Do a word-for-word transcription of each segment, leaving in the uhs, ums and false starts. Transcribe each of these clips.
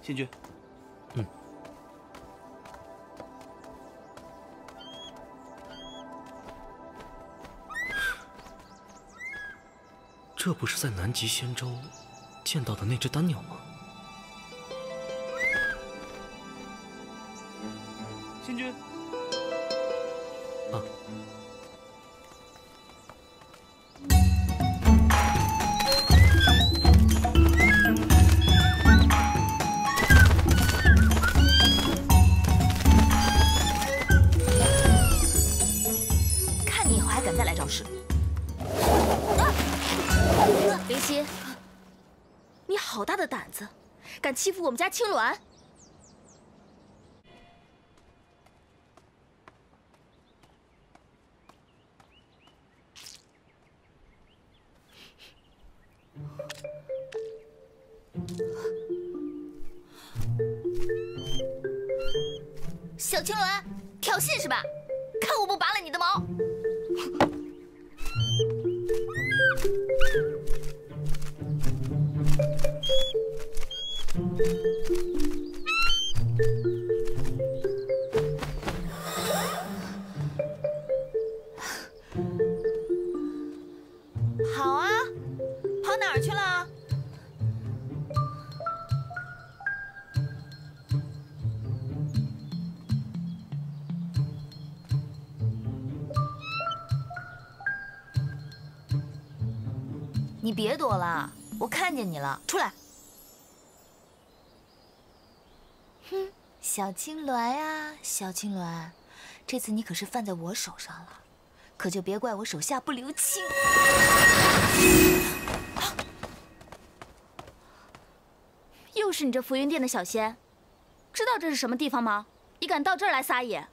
仙君。 嗯。这不是在南极仙州见到的那只丹鸟吗？ 仙君。啊。 灵犀，你好大的胆子，敢欺负我们家青鸾！小青鸾，挑衅是吧？看我不拔了你的毛！ 好啊，跑哪儿去了？你别躲了，我看见你了，出来！哼，小青鸾呀，小青鸾，这次你可是犯在我手上了。 可就别怪我手下不留情。 又是你这浮云殿的小仙，知道这是什么地方吗？你敢到这儿来撒野？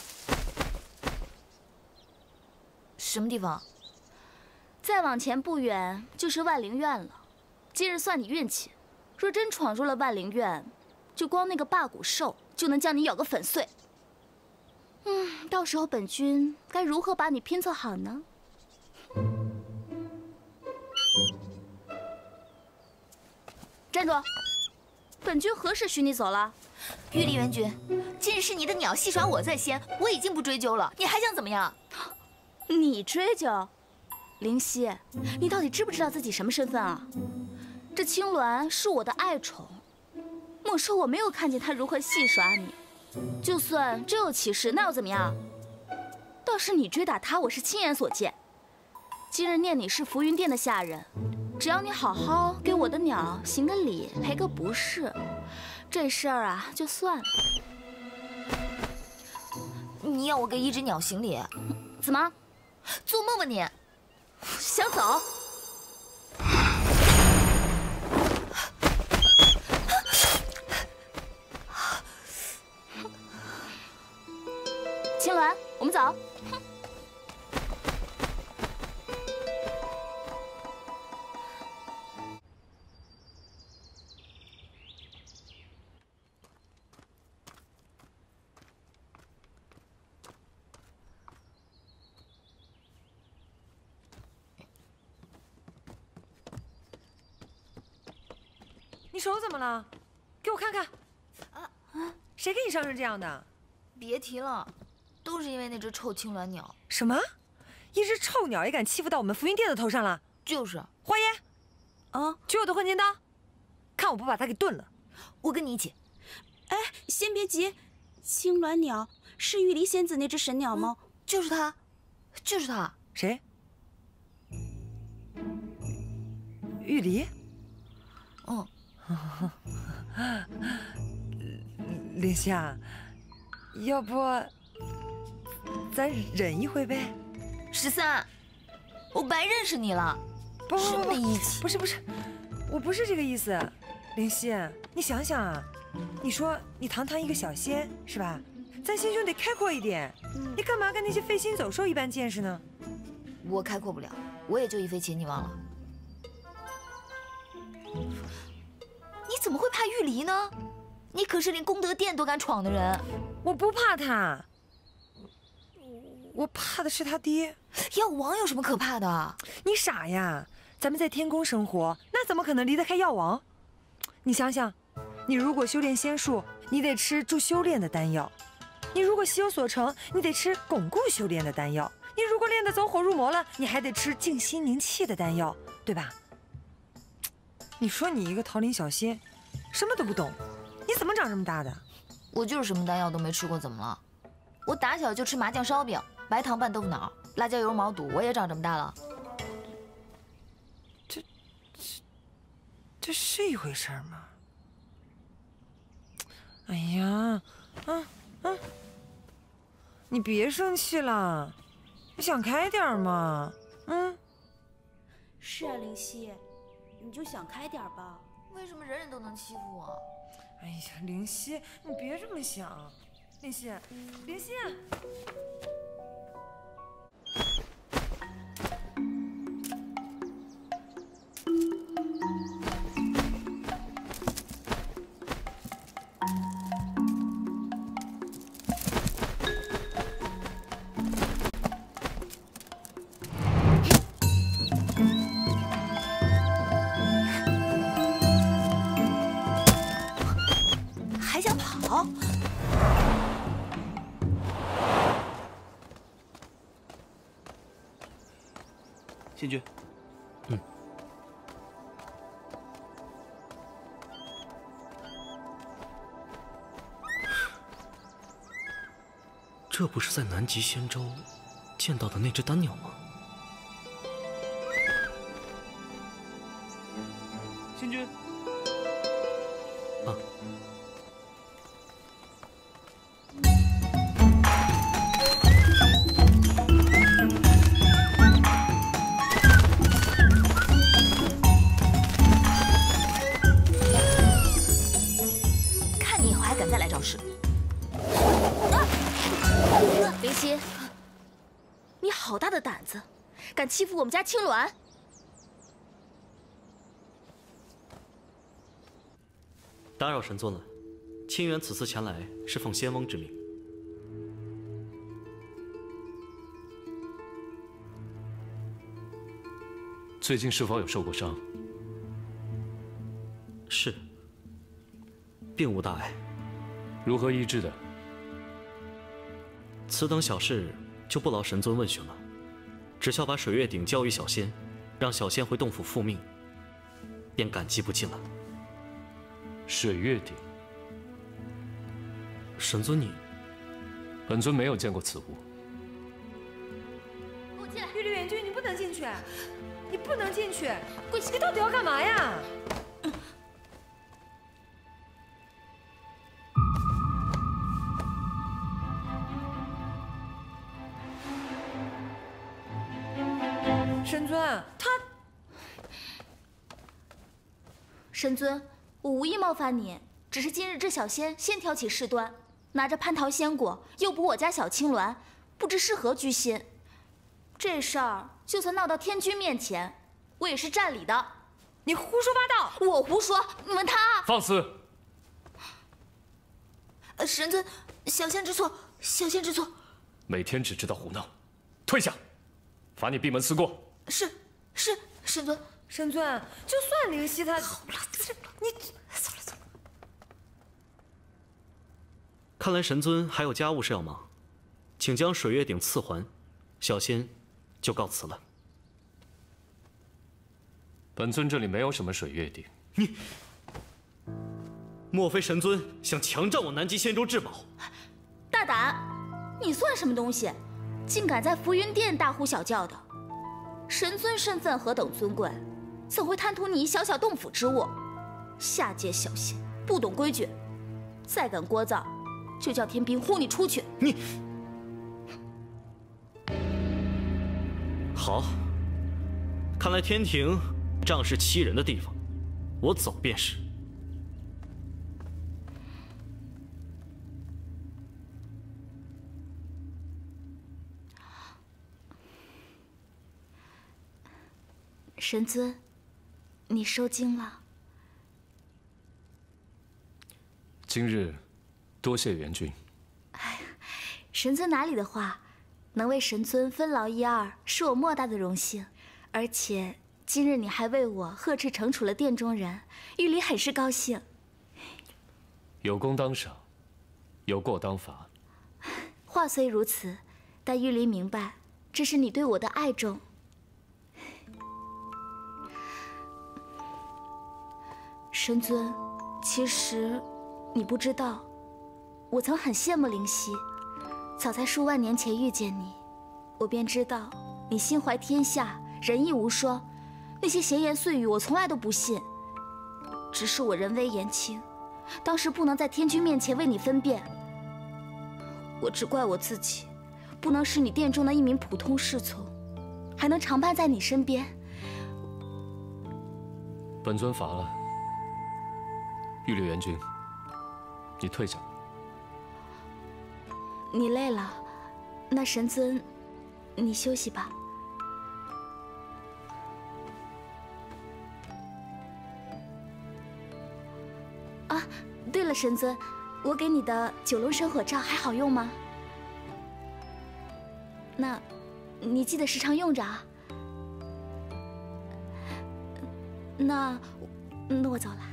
什么地方？ 再往前不远就是万灵院了。今日算你运气，若真闯入了万灵院，就光那个霸骨兽就能将你咬个粉碎。 嗯，到时候本君该如何把你拼凑好呢？站住！本君何时许你走了？ 玉离元君，今日是你的鸟戏耍我在先，我已经不追究了，你还想怎么样？ 你追究？灵犀，你到底知不知道自己什么身份啊？这青鸾是我的爱宠，莫说我没有看见它如何戏耍你。 就算真有其事，那又怎么样？倒是你追打他，我是亲眼所见。今日念你是浮云殿的下人，只要你好好给我的鸟行个礼，赔个不是，这事儿啊就算了。 你要我给一只鸟行礼？ 怎么？ 做梦吧你！ 想走？ 青鸾，我们走。 你手怎么了？给我看看。啊啊！谁给你伤成这样的？ 别提了。 都是因为那只臭青鸾鸟。 什么？一只臭鸟也敢欺负到我们浮云殿的头上了？ 就是。 花爷，啊，取我的混金刀，看我不把它给炖了。 我跟你一起。 哎，先别急，青鸾鸟是玉离仙子那只神鸟吗？ 嗯、就是它，就是它。 谁？玉离？ 嗯。 灵犀啊，要不？ 咱忍一回呗， 十三，我白认识你了， 不不不不， 一起不是不是，我不是这个意思，灵犀，你想想啊，你说你堂堂一个小仙是吧？咱心胸得开阔一点，嗯、你干嘛跟那些飞禽走兽一般见识呢？ 我开阔不了，我也就一飞禽，你忘了？你怎么会怕玉离呢？你可是连功德殿都敢闯的人。 我不怕他。 我怕的是他爹。 药王有什么可怕的？ 你傻呀！咱们在天宫生活，那怎么可能离得开药王？你想想， 你如果修炼仙术，你得吃助修炼的丹药；你如果心有所成，你得吃巩固修炼的丹药；你如果练得走火入魔了，你还得吃静心凝气的丹药，对吧？你说你一个桃林小仙，什么都不懂，你怎么长这么大的？ 我就是什么丹药都没吃过，怎么了？我打小就吃麻酱烧饼、白糖拌豆腐脑、辣椒油毛肚，我也长这么大了。 这这这是一回事吗？哎呀，啊啊！你别生气了，你想开点嘛，嗯。 是啊，灵犀，你就想开点吧。 为什么人人都能欺负我？ 哎呀，灵犀，你别这么想。灵犀，灵犀。 还想跑？ 仙君， 嗯，这不是在南极仙州见到的那只丹鸟吗？ 仙君。 啊。 看你以后还敢再来找事！ 灵犀，你好大的胆子，敢欺负我们家青鸾！ 打扰神尊了，清源此次前来是奉仙翁之命。 最近是否有受过伤？ 是，并无大碍。 如何医治的？ 此等小事就不劳神尊问询了，只需要把水月鼎交予小仙，让小仙回洞府复命，便感激不尽了。 水月鼎， 神尊你， 本尊没有见过此物。 给我进来！ 玉立远君，你不能进去，你不能进去！ 跪下！ 你到底要干嘛呀？神尊，他神尊，我无意冒犯你，只是今日这小仙先挑起事端，拿着蟠桃仙果诱捕我家小青鸾，不知是何居心。这事儿就算闹到天君面前，我也是占理的。 你胡说八道！ 我胡说，你问他。 放肆！ 呃，神尊，小仙知错，小仙知错。 每天只知道胡闹，退下，罚你闭门思过。 是是，神尊。 神尊，就算灵犀他好了，你走了走了。 看来神尊还有家务事要忙，请将水月鼎赐还，小仙就告辞了。 本尊这里没有什么水月鼎。 你，莫非神尊想强占我南极仙州至宝？ 大胆！你算什么东西？竟敢在浮云殿大呼小叫的！神尊身份何等尊贵，怎会贪图你小小洞府之物？下界小仙不懂规矩，再敢聒噪，就叫天兵呼你出去！ 你好，看来天庭仗势欺人的地方，我走便是。 神尊，你收经了。 今日多谢元君。 哎，神尊哪里的话，能为神尊分劳一二，是我莫大的荣幸。而且今日你还为我呵斥惩处了殿中人，玉离很是高兴。 有功当赏，有过当罚。 话虽如此，但玉离明白，这是你对我的爱重。神尊，其实你不知道，我曾很羡慕灵犀。早在数万年前遇见你，我便知道你心怀天下，仁义无双。那些闲言碎语，我从来都不信。只是我人微言轻，当时不能在天君面前为你分辨。我只怪我自己，不能是你殿中的一名普通侍从，还能常伴在你身边。 本尊罚了。玉立元君，你退下吧。 你累了，那神尊，你休息吧。啊，对了，神尊，我给你的九龙神火罩还好用吗？那，你记得时常用着啊。那，那我走了。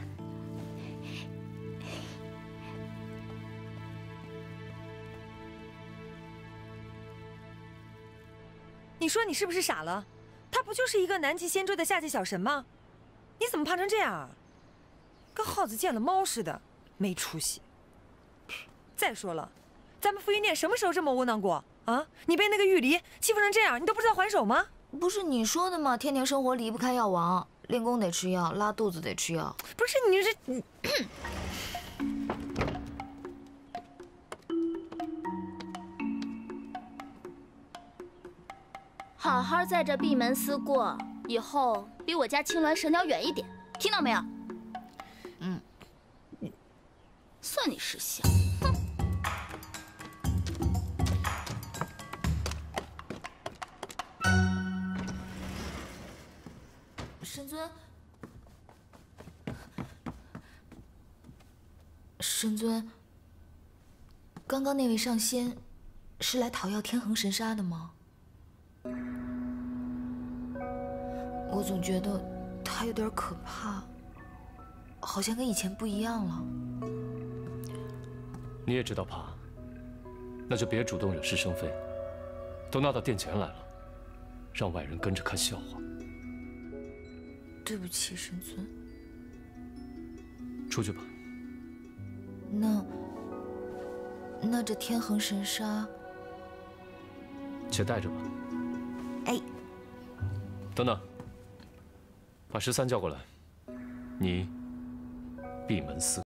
你说你是不是傻了？他不就是一个南极仙州的下界小神吗？你怎么胖成这样啊？跟耗子见了猫似的，没出息。再说了，咱们福音殿什么时候这么窝囊过啊？你被那个玉离欺负成这样，你都不知道还手吗？ 不是你说的吗？天天生活离不开药王，练功得吃药，拉肚子得吃药。 不是你这你。 好好在这闭门思过，以后离我家青鸾神鸟远一点，听到没有？ 嗯， 算你识相。哼！ 神尊，神尊，刚刚那位上仙是来讨要天恒神砂的吗？我总觉得他有点可怕，好像跟以前不一样了。 你也知道怕，那就别主动惹是生非，都闹到殿前来了，让外人跟着看笑话。 对不起，神尊。 出去吧。 那那这天恒神砂， 且带着吧。 哎， 等等。把十三叫过来，你闭门思。